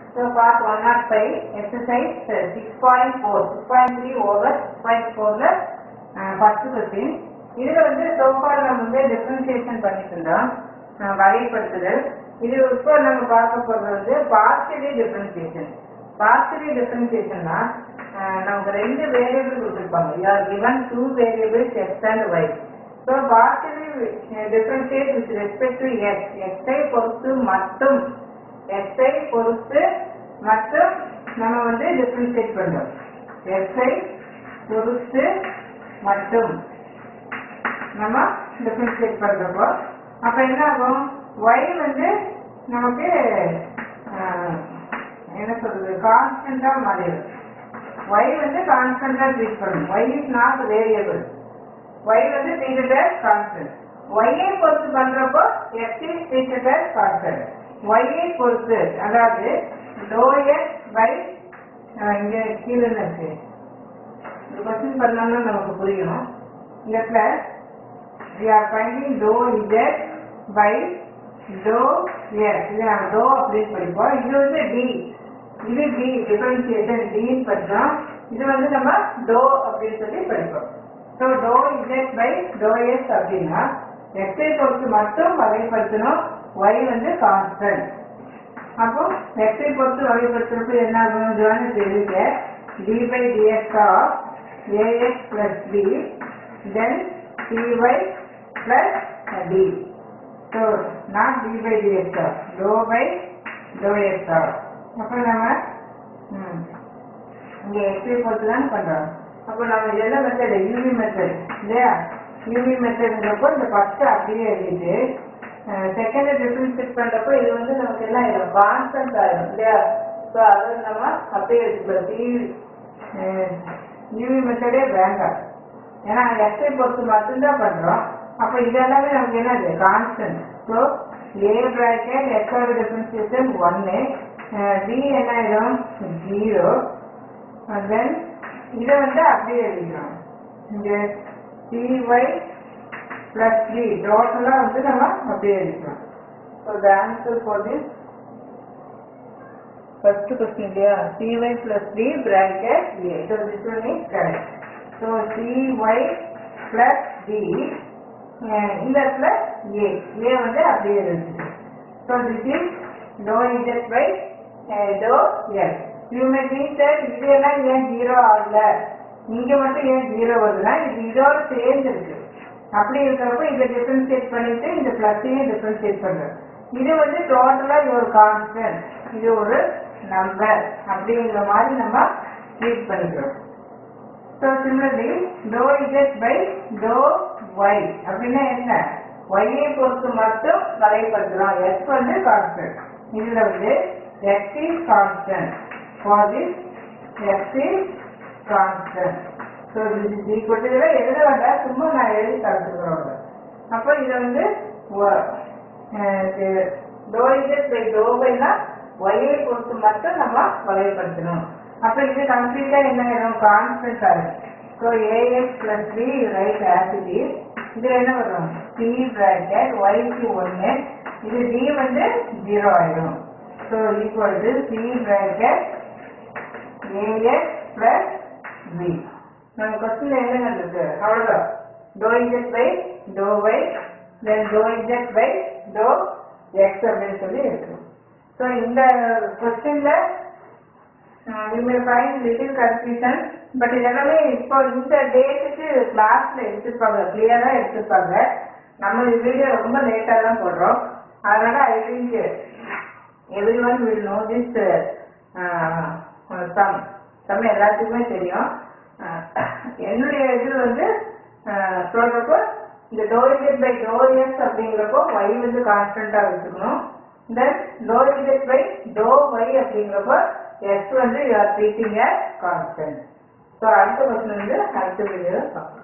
So part 105 exercise 6.4 6.3 over 6.4 first question. இதுல வந்து so far நம்ம வந்து differentiation பண்ணிட்டு இருந்தோம் வகைப்படுத்துதல். இது இப்போ நம்ம பார்க்க போறது வந்து partially differentiation. Partially differentiationனா நமக்கு ரெண்டு வேரியபிள் கொடுத்திருப்பாங்க. You are given two variables x and y. So partially differentiate with respect to x. x ஐ பொறுத்து மட்டும் நம்ம வந்து டிஃபரன்ஷியேட் பண்றோம். x ஐ பொறுத்து மட்டும் நம்ம டிஃபரன்ஷியேட் பண்றப்போ அப்ப என்ன ஆகும்? y வந்து நமக்கு என்ன சொல்றது கான்ஸ்டன்டா மாறிடும். y வந்து கான்ஸ்டன்டா ட்ரீட் பண்ணும். y is not variable. y வந்து treated as constant. y ஐ பொறுத்து பண்றப்போ x is treated as constant. y ஐ பொறுத்து அதாவது dx by இங்க கீழே இருக்கு. இந்த क्वेश्चन பண்ணோம்னா நமக்கு புரியும். இந்த plus we are finding dou z by dou x. இது நம்ம dou அப்படி படிப்போம். இது வந்து d. இது d டிஃபரன்ஷியேஷன் d ன்னு படிச்சோம். இது வந்து நம்ம dou அப்படி சொல்லி படிப்போம். So dou z by dou x அப்படின்னா x ஐ பொறுத்து மட்டும் வகைப்படுத்தணும். y வந்து கான்ஸ்டன்ட். அப்போ x ஐ பொறுத்து வகைப்படுத்துறப்ப என்ன ஆகும்? இதுவான தெரிவிக்க d by dx of ax plus b then cy plus d. So not d by dx of dou by dou x of. அப்போ நம்ம இங்க x ஐ பொறுத்து தான் பண்றோம். அப்போ நம்ம என்ன மெத்தட் uv மெத்தட் இல்லையா? uv மெத்தட்ங்கிறப்போ இந்த ஃபர்ஸ்ட் அப்படியே எழுதிட்டு செகண்ட் டிஃபரன்ஷியேட் பண்றப்போ இது வந்து நமக்கு என்ன ஆயிடும்? கான்ஸ்டன்ட் ஆயிடும் இல்லையா? ஸோ அதை நம்ம அப்படியே எடுத்துக்கலாம். uv மெத்தடே வேண்டாம். ஏன்னா x ஐ பொறுத்து மட்டும்தான் பண்றோம். அப்போ இதெல்லாமே நமக்கு என்னது? Constant. So a bracket x ஓட டிஃபரன்ஷியேஷன் 1 d என்ன ஆயிடும்? 0. தென் இதை வந்து அப்படியே எழுதிக்கிறோம். இங்க cy plus d டோட்டலா வந்து நம்ம அப்படியே எழுதிக்கிறோம். So the answer for this first question இல்லையா? cy plus d bracket a. So this one is correct. So cy plus d இந்த plus a வந்து அப்படியே எழுதிக்கிறோம். So this is dou z by dou x. You may think that இது எல்லாம் ஏன் 0 ஆகல, இங்க மட்டும் ஏன் 0 வருதுன்னா இது இதோட சேர்ந்து இருக்கு. அப்படி இருக்கிறப்ப இதை டிஃபரன்ஷியேட் பண்ணிட்டு இந்த பிளஸையும் டிஃபரன்ஷியேட் பண்றோம். இது வந்து டோட்டலா ஒரு கான்ஸ்டன்ட், இது ஒரு நம்பர் அப்படிங்கிற மாதிரி நம்ம ட்ரீட் பண்ணிக்கிறோம். So similarly dou z by dou y அப்படின்னா என்ன? y ஐ பொறுத்து மட்டும் வகைப்படுத்துறோம். x வந்து கான்ஸ்டன்ட். இதுல வந்து x is constant. For this x is constant. So this is equal to இதெல்லாம் எழுத வேண்டாம், சும்மா நான் எழுதி தரத்துக்கிறோம். அப்போ இதை வந்து dou z by dou y னா y ஐ பொறுத்து மட்டும் நம்ம வகைப்படுத்தணும். அப்போ இது கம்ப்ளீட்டா என்ன ஆயிடும்? கான்ஸ்டன்ட் ஆகும். So ax plus b right as it is. இது என்ன வரும்? c bracket y க்கு 1 இது d வந்து 0 ஆயிடும். So equal to c bracket ax plus b. நம்ம क्वेश्चन என்ன இருக்கு? அவ்வளவுதான். dou z by dou y then dou z by dou x அப்படின்னு சொல்லி இருக்கு. ஸோ இந்த क्वेश्चनல we may find little confusion, but இதெல்லாமே இப்போ இந்த டேட்டுக்கு கிளாஸ்ல எடுத்துப்பாங்க, கிளியரா எடுத்துப்பாங்க. நம்ம வீடியோ ரொம்ப லேட்டா தான் போடுறோம். அதனால I think everyone will know this sum எல்லாத்துக்குமே தெரியும். என்னுடைய இது வந்து சொல்றப்போ இந்த dou z by dou x அப்படிங்கிறப்போ y வந்து கான்ஸ்டன்டா வச்சுக்கணும். Then dou z by dou y அப்படிங்கிறப்போ x வந்து you are treating as constant. So அடுத்த क्वेश्चन வந்து அடுத்த வீடியோல பார்க்கலாம்.